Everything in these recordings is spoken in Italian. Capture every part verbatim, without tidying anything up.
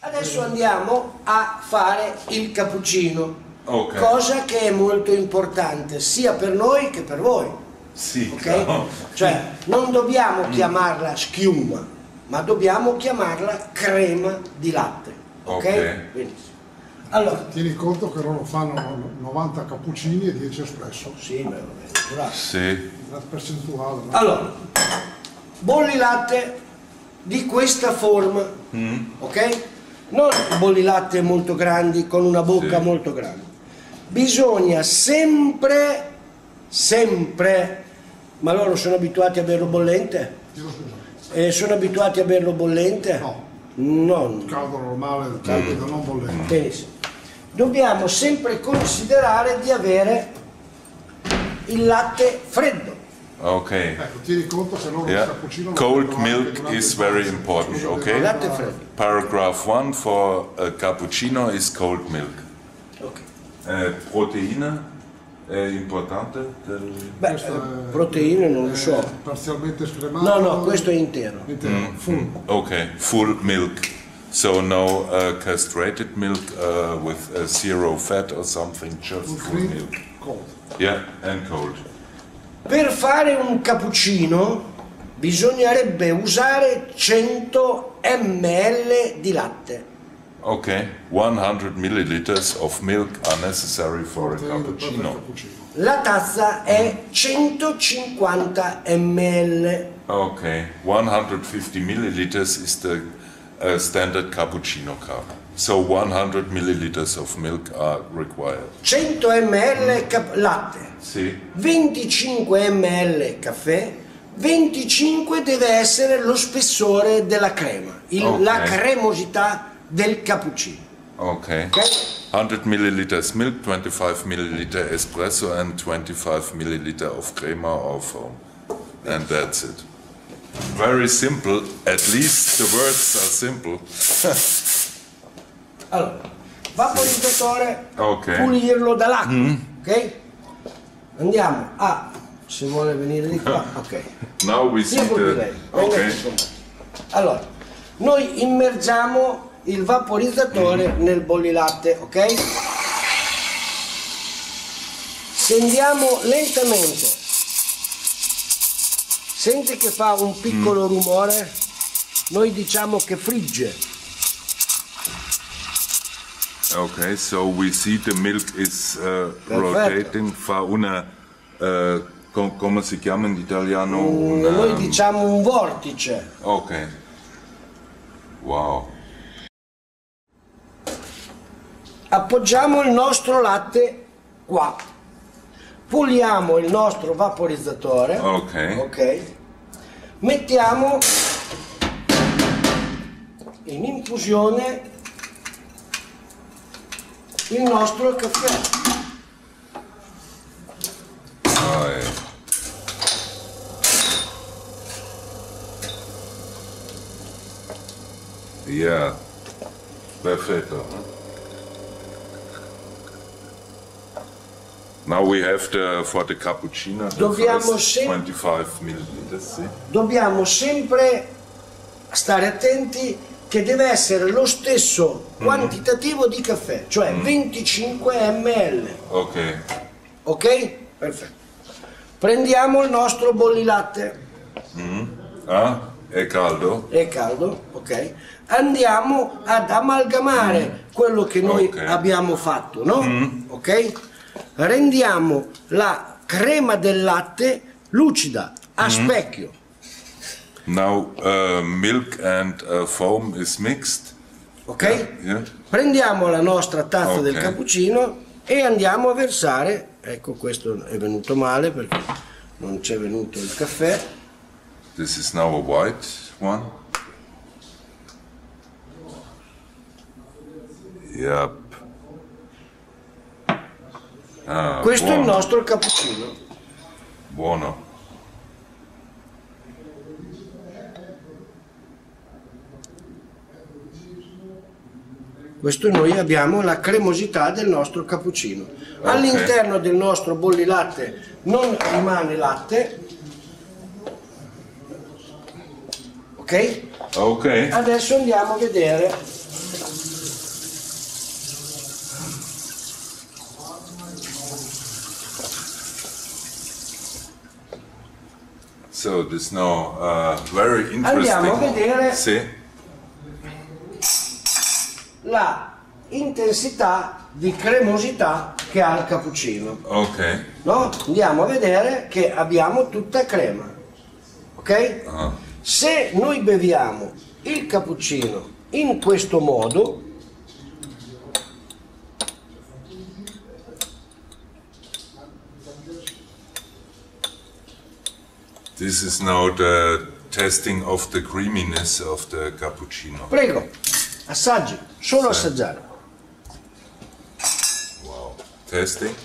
Adesso andiamo a fare il cappuccino, okay. Cosa che è molto importante sia per noi che per voi. Sì, okay? no. Cioè non dobbiamo chiamarla schiuma, ma dobbiamo chiamarla crema di latte. Ok? Okay. Benissimo. Allora, tieni conto che loro fanno novanta cappuccini e dieci espresso. Sì, beh, vabbè, sì. La percentuale. No? Allora, bolli latte di questa forma, mm. ok? Non bolli latte molto grandi con una bocca sì. molto grande. Bisogna sempre, sempre, ma loro sono abituati a berlo bollente? Eh, sono abituati a berlo bollente? No. Non. Caldo normale, caldo mm. non bollente. Benissimo. Dobbiamo sempre considerare di avere il latte freddo. Okay. Ecco, tieni conto che loro yeah. cappuccino Cold milk is very important, okay? Latte freddo. Paragraph one for a cappuccino is cold milk. Okay. Eh, proteine è importante? Del... Beh, eh, proteine non lo so. Parzialmente scremato? No, no, questo è intero. Intero, mm. full. Mm. Ok, full milk. So no uh, castrated milk uh, with uh, zero fat or something, just full, full milk. Cold. Yeah, and cold. Per fare un cappuccino bisognerebbe usare cento millilitri di latte. Ok, one hundred milliliters of milk are necessary for a cappuccino. La tazza è centocinquanta millilitri. Ok, one hundred fifty milliliters is the uh, standard cappuccino cup. So one hundred milliliters of milk are required. cento millilitri latte, sì. venticinque millilitri caffè, venticinque deve essere lo spessore della crema, il, okay. la cremosità del cappuccino. Okay. Okay? one hundred milliliters milk, twenty-five milliliter espresso and twenty-five milliliter of crema or foam. And that's it. Very simple, at least the words are simple. Allora, vaporizzatore, okay. pulirlo dall'acqua, mm. ok? Andiamo a, se vuole venire di qua, ok. Now we see the... Okay. Allora, noi immergiamo il vaporizzatore mm. nel bollilatte, ok? Stendiamo lentamente. Senti che fa un piccolo mm. rumore? Noi diciamo che frigge. Okay, so we see the milk is uh, rotating, fa una, uh, com come si chiama in italiano? Una... Noi diciamo un vortice. Ok, wow. Appoggiamo il nostro latte qua, puliamo il nostro vaporizzatore, ok, okay. Mettiamo in infusione il nostro caffè. Ah, eh. Yeah, perfetto. Now we have the, for the cappuccino, the dobbiamo, sem twenty-five milliliters, sì? Dobbiamo sempre stare attenti che deve essere lo stesso quantitativo mm. di caffè, cioè mm. venticinque millilitri. Ok. Ok? Perfetto. Prendiamo il nostro bollilatte. Mm. Ah, è caldo? È caldo, ok. Andiamo ad amalgamare mm. quello che noi okay. abbiamo fatto, no? Mm. Ok? Rendiamo la crema del latte lucida, a mm. specchio. Now uh, milk and uh, foam is mixed. Ok? Yeah. Yeah. Prendiamo la nostra tazza okay. del cappuccino e andiamo a versare. Ecco, questo è venuto male perché non c'è venuto il caffè. This is now a white one. Yep. Ah, questo buono. è il nostro cappuccino. Buono. Questo noi abbiamo la cremosità del nostro cappuccino. Okay. All'interno del nostro bollilatte non rimane latte. Ok? Ok. Adesso andiamo a vedere So this now uh, very interesting. Andiamo a vedere Sì. la intensità di cremosità che ha il cappuccino. Ok. No? Andiamo a vedere che abbiamo tutta crema. Ok? Uh-huh. Se noi beviamo il cappuccino in questo modo, This is now the testing of the creaminess of the cappuccino. prego, assaggi, solo Sì. assaggiare. Wow. Testing.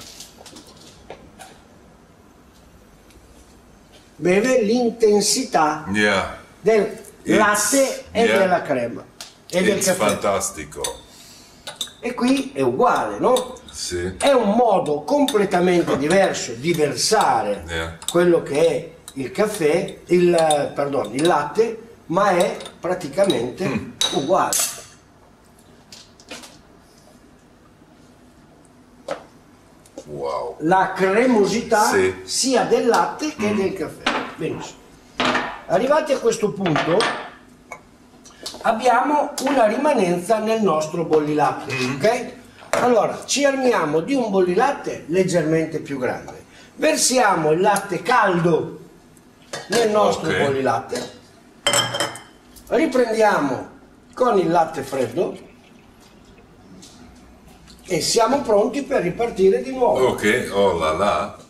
Beve l'intensità Yeah. del It's- latte e yeah. della crema e del It's caffè. fantastico. E qui è uguale, no? Sì. È un modo completamente diverso di versare Yeah. quello che è il caffè, il, eh, pardon, il latte, ma è praticamente Mm. uguale. Wow. La cremosità Sì. sia del latte che del caffè. Benissimo. Arrivati a questo punto abbiamo una rimanenza nel nostro bollilatte, ok? Allora ci armiamo di un bollilatte leggermente più grande, versiamo il latte caldo nel nostro Ok. bollilatte, riprendiamo con il latte freddo e siamo pronti per ripartire di nuovo. Ok, oh la la.